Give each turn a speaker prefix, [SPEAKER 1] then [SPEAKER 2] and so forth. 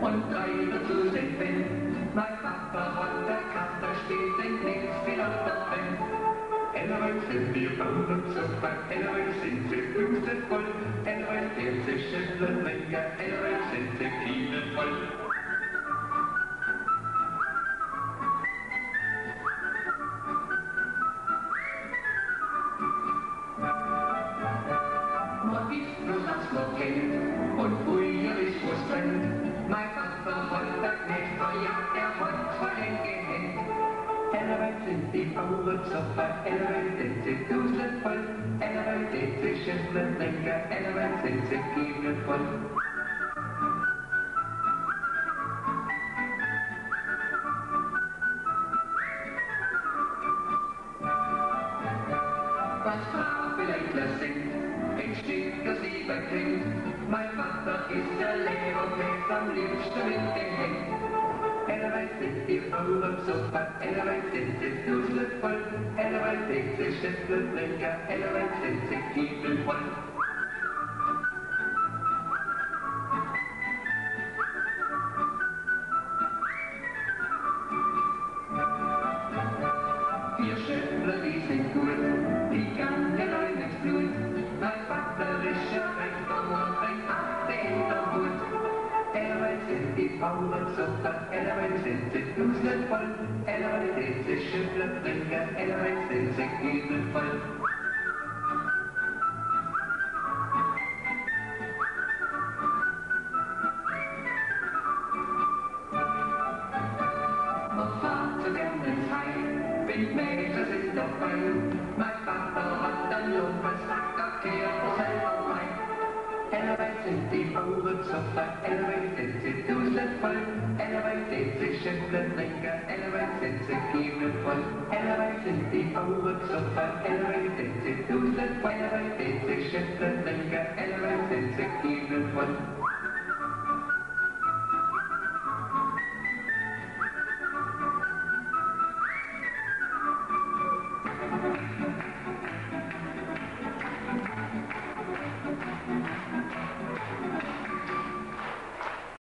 [SPEAKER 1] und 3 dazu sind wenn. Mein Papa hat der Kater spielt den Knicks viel auf der Band. Ellerweil sind die Bauern super, ellerweil sind sie blumenvoll, ellerweil fehlt sie schütteln länger, ellerweil sind sie kiemenvoll. Man ist nur das man kennt und früher ist was brennt. Mein Vater hat der Knecht verjagt, er hat Fallen gehängt. Ellerweil sind die Bauern super, ellerweil sind sie duselvoll, ellerweil sind sie schütteln länger, ellerweil sind sie kiemenvoll. Was Frau vielleicht singt, entsteht, dass sie beklingt. Mein Vater ist der Lehrer, der am liebsten mitgehängt. Ellerweil sind die Bauern super, ellerweil sind sie duselvoll, ellerweil sind sie schütteln länger, ellerweil sind sie kiemenvoll. Wir Schöpfler, die sind gut, die kann der Leute nicht Blut. Mein Vater ist ja recht am Morgen, achte in der Hut. Ellerweil sind die Bauern super, ellerweil sind sie duselvoll, ellerweil sind sie schütteln länger, ellerweil sind sie kiemenvoll. Man fährt zu gern ins Heim, wenn Mädchen sind dabei. Mein Vater hat einen Lumpensack, da kehrt er selber rein. Ellerweil sind die Bauern super, ellerweil sind sie duselvoll, ellerweil sind sie schütteln länger, ellerweil sind sie kiemenvoll. Ellerweil sind die Bauern super, ellerweil sind sie duselvoll, ellerweil sind sie schütteln länger, ellerweil sind sie kiemenvoll.